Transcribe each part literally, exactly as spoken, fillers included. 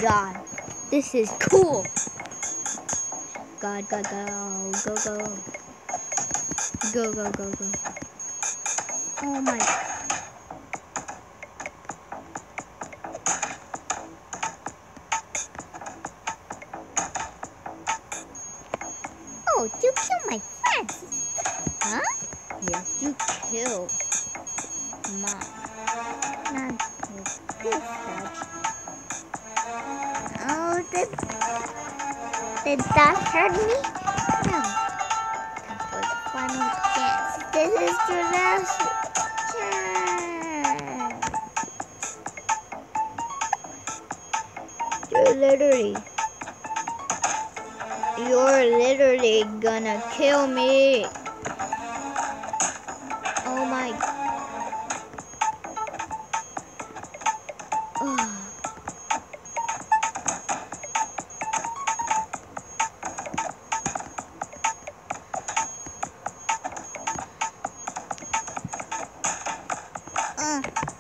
god. This is cool. God, God, go, go, go. Go, go, go, go. Oh my. Oh, you kill my friends. Huh? Yes, you kill mine. Not with this touch. Oh, did, did that hurt me? No. Time for the final chance. This is your last chance. You're literally, you're literally gonna kill me. Oh my. Oh. Uh.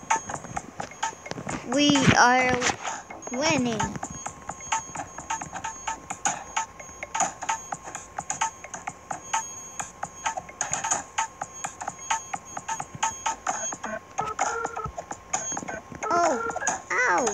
We are winning. Oh, ow.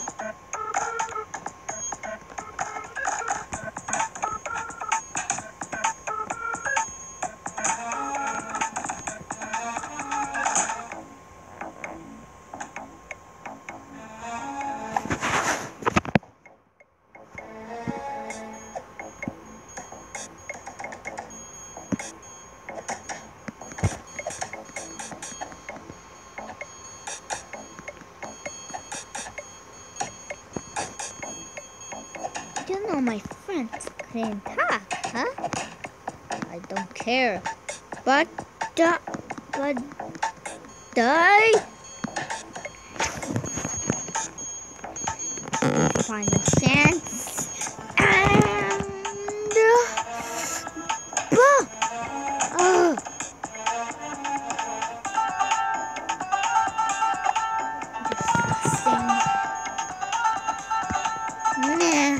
You know my friends can talk, huh? I don't care. But, uh, but, die? Final chance. And, uh, bah! Oh. Disgusting. Nah.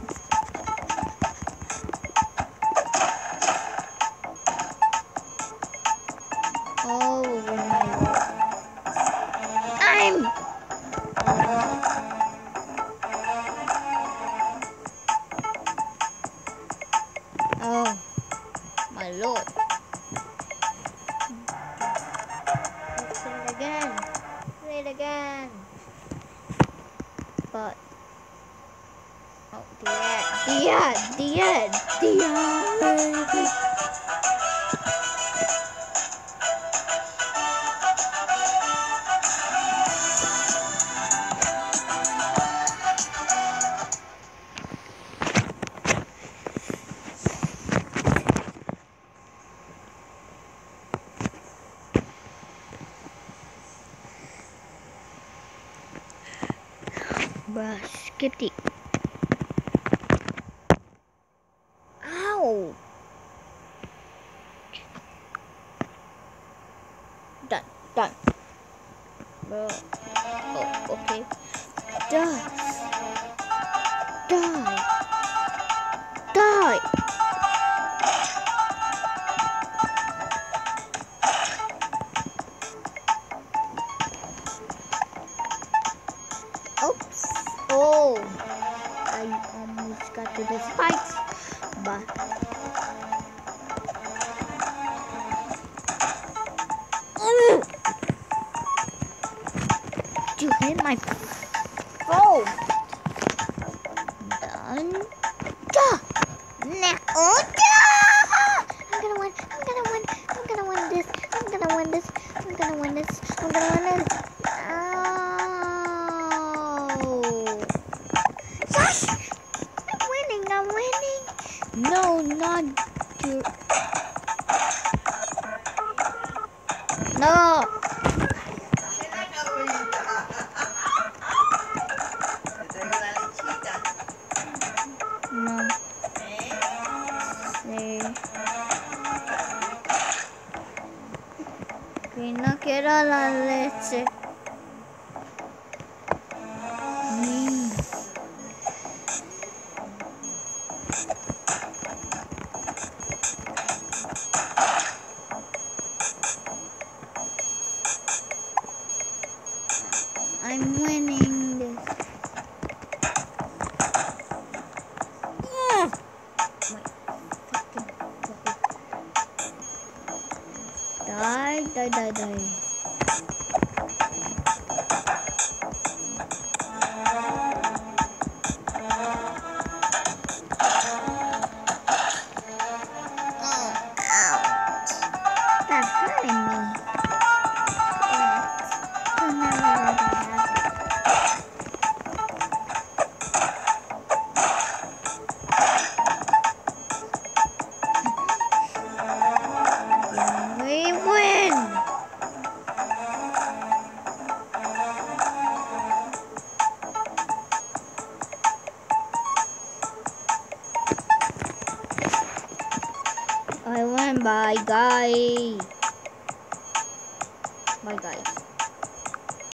Oh my god. I'm Oh my lord. Let's play it again. Play it again. But oh the end. The end. The end. The end. Bruh, skip it. Ow! Done, done. Bro. Oh, okay. Die. Die. Die. Oops. Oh. I almost got to the spikes. But Ooh. You hit my phone. Done. Duh. Now. Oh, duh. I'm gonna win. I'm gonna win. I'm gonna win this. I'm gonna win this. I'm gonna win this. I'm gonna win this. Oh. Yes. I'm winning. I'm winning. No, not you. No. No. Sí. Que no quiero la leche. Mm. Die, die, die. Stop hurting me. You'll never let that happen. We win! I won, bye guys. Bye guys.